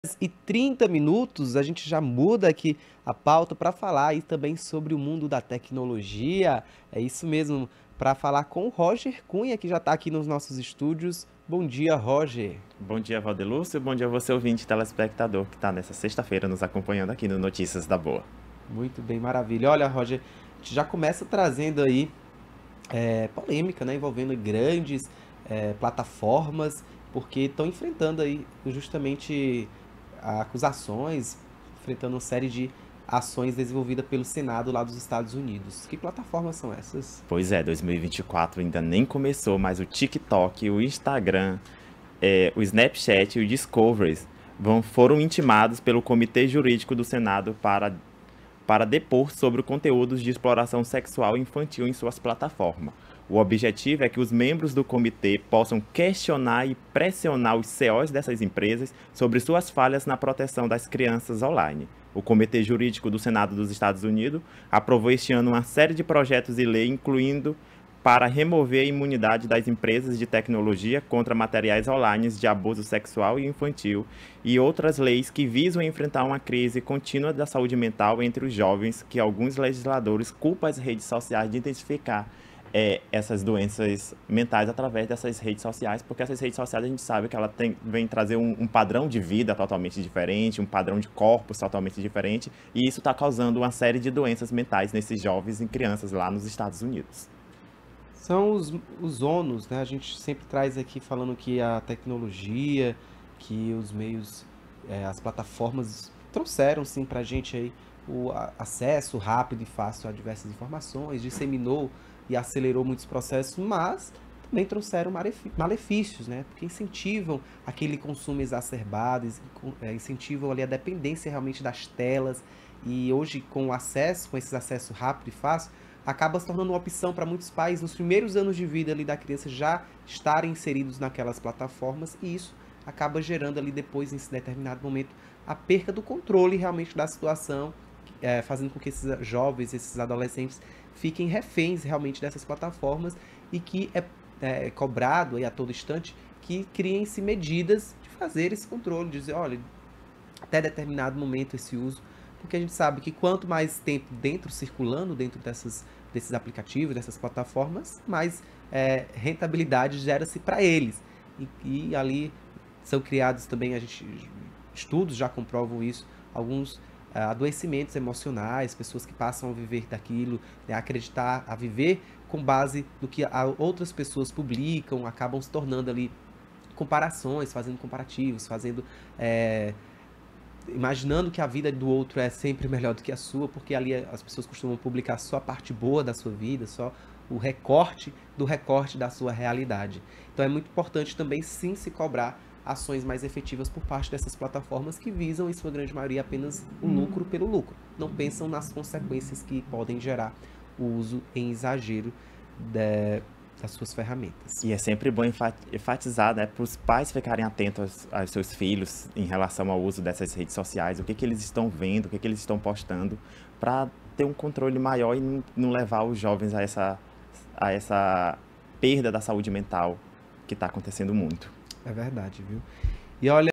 E 30 minutos, a gente já muda aqui a pauta para falar aí também sobre o mundo da tecnologia. É isso mesmo, para falar com o Roger Cunha, que já está aqui nos nossos estúdios. Bom dia, Roger. Bom dia, Valdelúcio. Bom dia, você ouvinte telespectador que está nessa sexta-feira nos acompanhando aqui no Notícias da Boa. Muito bem, maravilha. Olha, Roger, a gente já começa trazendo aí polêmica, né, envolvendo grandes plataformas, porque estão enfrentando aí justamente acusações, enfrentando uma série de ações desenvolvidas pelo Senado lá dos Estados Unidos. Que plataformas são essas? Pois é, 2024 ainda nem começou, mas o TikTok, o Instagram, o Snapchat e o Discovery foram intimados pelo Comitê Jurídico do Senado para depor sobre conteúdos de exploração sexual infantil em suas plataformas. O objetivo é que os membros do comitê possam questionar e pressionar os CEOs dessas empresas sobre suas falhas na proteção das crianças online. O Comitê Jurídico do Senado dos Estados Unidos aprovou este ano uma série de projetos de lei, incluindo para remover a imunidade das empresas de tecnologia contra materiais online de abuso sexual e infantil e outras leis que visam enfrentar uma crise contínua da saúde mental entre os jovens, que alguns legisladores culpam as redes sociais de identificar essas doenças mentais através dessas redes sociais, porque essas redes sociais a gente sabe que ela vem trazer um padrão de vida totalmente diferente, um padrão de corpos totalmente diferente, e isso está causando uma série de doenças mentais nesses jovens e crianças lá nos Estados Unidos. São os ônus, né? A gente sempre traz aqui falando que a tecnologia, que os meios, as plataformas trouxeram sim para a gente aí o acesso rápido e fácil a diversas informações, disseminou e acelerou muitos processos, mas também trouxeram malefícios, né? Porque incentivam aquele consumo exacerbado, incentivam ali a dependência realmente das telas, e hoje com o acesso, com esse acesso rápido e fácil, acaba se tornando uma opção para muitos pais nos primeiros anos de vida ali da criança já estarem inseridos naquelas plataformas, e isso acaba gerando ali depois, em determinado momento, a perca do controle realmente da situação, fazendo com que esses jovens, esses adolescentes fiquem reféns realmente dessas plataformas, e que é cobrado aí a todo instante que criem-se medidas de fazer esse controle, de dizer, olha, até determinado momento esse uso, porque a gente sabe que quanto mais tempo circulando dentro desses aplicativos, dessas plataformas, mais rentabilidade gera-se para eles. E ali são criados também, estudos já comprovam isso, alguns adoecimentos emocionais, pessoas que passam a viver daquilo, né, a acreditar, a viver com base no que outras pessoas publicam, acabam se tornando ali comparações, fazendo comparativos, fazendo imaginando que a vida do outro é sempre melhor do que a sua, porque ali as pessoas costumam publicar só a parte boa da sua vida, só o recorte do recorte da sua realidade. Então é muito importante também sim se cobrar ações mais efetivas por parte dessas plataformas que visam, em sua grande maioria, apenas o lucro pelo lucro. Não pensam nas consequências que podem gerar o uso em exagero das suas ferramentas. E é sempre bom enfatizar, né, para os pais ficarem atentos aos seus filhos em relação ao uso dessas redes sociais, o que, que eles estão vendo, o que, que eles estão postando, para ter um controle maior e não levar os jovens a essa perda da saúde mental que está acontecendo muito. É verdade, viu? E olha,